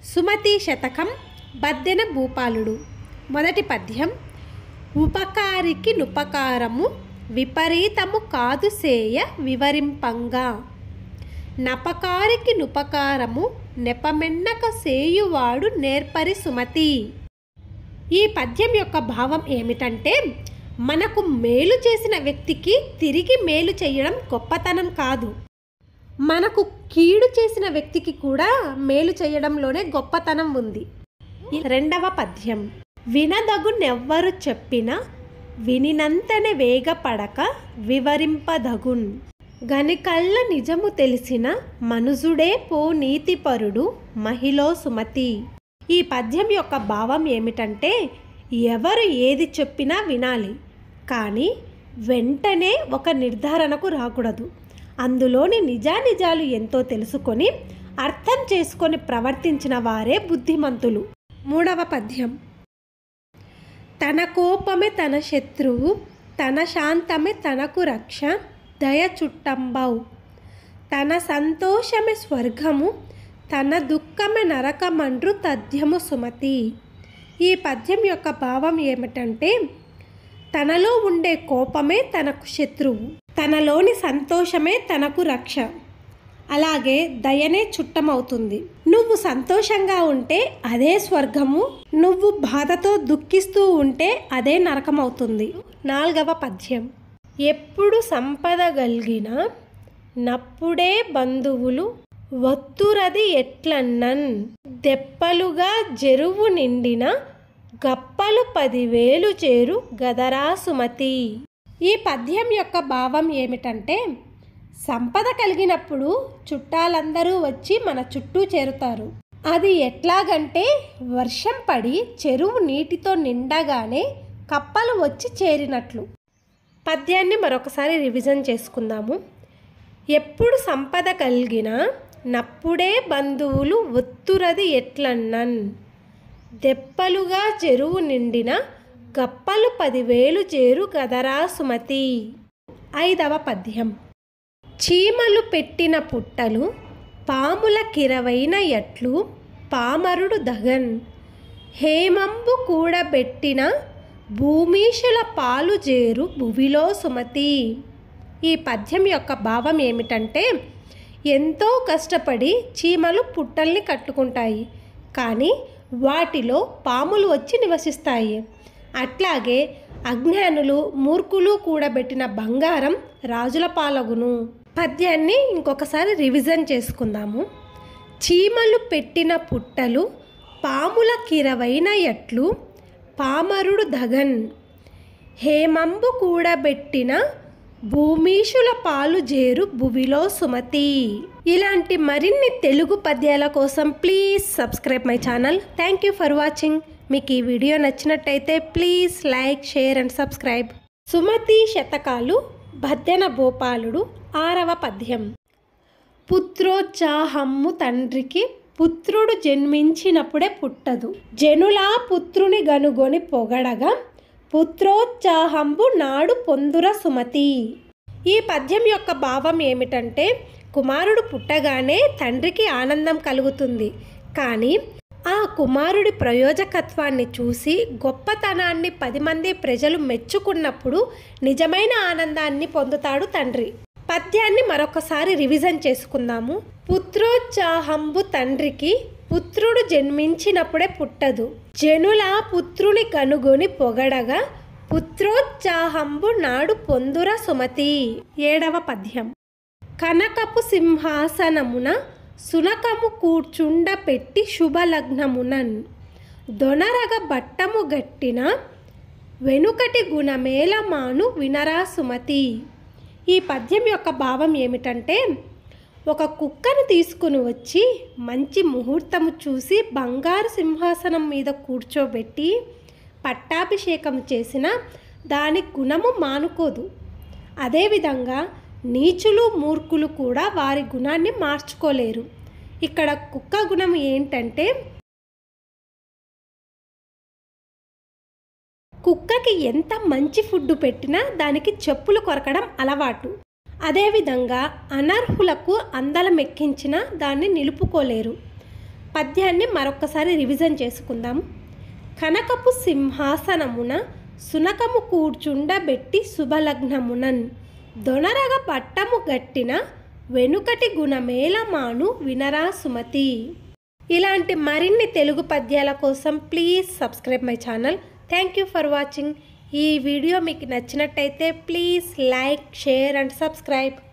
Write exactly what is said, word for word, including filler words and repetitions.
సుమతి శతకం బద్దెన భూపాలుడు. మొదటి పద్యం. ఉపకారికి నుపకారము విపరీతము కాదు సేయ వివరింపంగా, నపకారికి నుపకారము నెపమెన్నక సేయువాడు నేర్పరి సుమతి. ఈ పద్యం యొక్క భావం ఏమిటంటే, మనకు మేలు చేసిన వ్యక్తికి తిరిగి మేలు చేయడం గొప్పతనం కాదు, మనకు కీడు చేసిన వ్యక్తికి కూడా మేలు చేయడంలోనే గొప్పతనం ఉంది. రెండవ పద్యం. వినదగునెవ్వరు చెప్పిన వినినంతనే వేగపడక వివరింపదగున్, గనికళ్ళ నిజము తెలిసిన మనుజుడే పో నీతిపరుడు మహిళ సుమతి. ఈ పద్యం యొక్క భావం ఏమిటంటే, ఎవరు ఏది చెప్పినా వినాలి, కానీ వెంటనే ఒక నిర్ధారణకు రాకూడదు. అందులోని నిజానిజాలు ఎంతో తెలుసుకొని అర్థం చేసుకొని ప్రవర్తించిన వారే బుద్ధిమంతులు. మూడవ పద్యం. తన కోపమే తన శత్రువు, తన శాంతమే తనకు రక్ష, దయ చుట్టంబౌ, తన సంతోషమే స్వర్గము, తన దుఃఖమే నరకమండ్రు తథ్యము సుమతి. ఈ పద్యం యొక్క భావం ఏమిటంటే, తనలో ఉండే కోపమే తనకు శత్రువు, తనలోని సంతోషమే తనకు రక్ష, అలాగే దయనే చుట్టమవుతుంది. నువ్వు సంతోషంగా ఉంటే అదే స్వర్గము, నువ్వు బాధతో దుఃఖిస్తూ ఉంటే అదే నరకమవుతుంది. నాలుగవ పద్యం. ఎప్పుడు సంపద గల్గిన నప్పుడే బంధువులు వత్తురది ఎట్లన్నన్, దెప్పలుగా జెరువు నిండిన గప్పలు పదివేలు చేరు గదరా సుమతి. ఈ పద్యం యొక్క భావం ఏమిటంటే, సంపద కలిగినప్పుడు చుట్టాలందరూ వచ్చి మన చుట్టూ చేరుతారు. అది ఎట్లాగంటే, వర్షం పడి చెరువు నీటితో నిండగానే కప్పలు వచ్చి చేరినట్లు. పద్యాన్ని మరొకసారి రివిజన్ చేసుకుందాము. ఎప్పుడు సంపద కలిగిన నప్పుడే బంధువులు ఒత్తురది ఎట్లన్నన్, దెప్పలుగా చెరువు నిండిన గప్పలు పదివేలు చేరు గదరా సుమతి. ఐదవ పద్యం. చీమలు పెట్టిన పుట్టలు పాముల కిరవైన ఎట్లు పామరుడు దగన్, హేమంబు కూడబెట్టిన భూమీషుల పాలు చేరు భువిలో సుమతి. ఈ పద్యం యొక్క భావం ఏమిటంటే, ఎంతో కష్టపడి చీమలు పుట్టల్ని కట్టుకుంటాయి, కానీ వాటిలో పాములు వచ్చి నివసిస్తాయి. అట్లాగే అజ్ఞానులు మూర్ఖులు కూడబెట్టిన బంగారం రాజుల పాలగును. పద్యాన్ని ఇంకొకసారి రివిజన్ చేసుకుందాము. చీమలు పెట్టిన పుట్టలు పాముల కిరవైన ఎట్లు పామరుడు దగన్, హేమంబు కూడబెట్టిన భూమీషుల పాలు జేరు భువిలో సుమతి. ఇలాంటి మరిన్ని తెలుగు పద్యాల కోసం please subscribe my channel. Thank you for watching. మీకు ఈ వీడియో నచ్చినట్టయితే please like, share and subscribe. Sumati శతకాలు బద్దెన భూపాలుడు. ఆరవ పద్యం. పుత్రోత్సాహమ్ము తండ్రికి పుత్రుడు జన్మించినప్పుడే పుట్టదు, జనులా పుత్రుని గనుగొని పొగడగా పుత్రోత్సాహంబు నాడు పొందుర సుమతి. ఈ పద్యం యొక్క భావం ఏమిటంటే, కుమారుడు పుట్టగానే తండ్రికి ఆనందం కలుగుతుంది, కానీ ఆ కుమారుడి ప్రయోజకత్వాన్ని చూసి గొప్పతనాన్ని పది మంది ప్రజలు మెచ్చుకున్నప్పుడు నిజమైన ఆనందాన్ని పొందుతాడు తండ్రి. పద్యాన్ని మరొకసారి రివిజన్ చేసుకుందాము. పుత్రోత్సాహంబు తండ్రికి పుత్రుడు జన్మించినప్పుడే పుట్టదు, జనుల పుత్రుని కనుగొని పొగడగా పుత్రోత్సాహంబు నాడు పొందుర సుమతి. ఏడవ పద్యం. కనకపు సింహాసనమున సునకము కూర్చుండ పెట్టి శుభలగ్నమునన్, దొనరగ బట్టము గట్టిన వెనుకటి గుణమేలమాను వినరా సుమతి. ఈ పద్యం యొక్క భావం ఏమిటంటే, ఒక కుక్కను తీసుకుని వచ్చి మంచి ముహూర్తము చూసి బంగారు సింహాసనం మీద కూర్చోబెట్టి పట్టాభిషేకం చేసిన దాని గుణము మానుకోదు. అదేవిధంగా నీచులు మూర్ఖులు కూడా వారి గుణాన్ని మార్చుకోలేరు. ఇక్కడ కుక్క గుణం ఏంటంటే, కుక్కకి ఎంత మంచి ఫుడ్ పెట్టినా దానికి చెప్పులు కొరకడం అలవాటు. అదేవిధంగా అనర్హులకు అందలం ఎక్కించినా దాన్ని నిలుపుకోలేరు. పద్యాన్ని మరొక్కసారి రివిజన్ చేసుకుందాం. కనకపు సింహాసనమున సునకము కూర్చుండబెట్టి శుభలగ్నమునన్ దొనరగ పట్టము గట్టిన వెనుకటి గుణమేలమాను వినరా సుమతి. ఇలాంటి మరిన్ని తెలుగు పద్యాల కోసం please subscribe my channel. Thank you for watching. ఈ వీడియో మీకు నచ్చినట్టయితే please like, share and subscribe.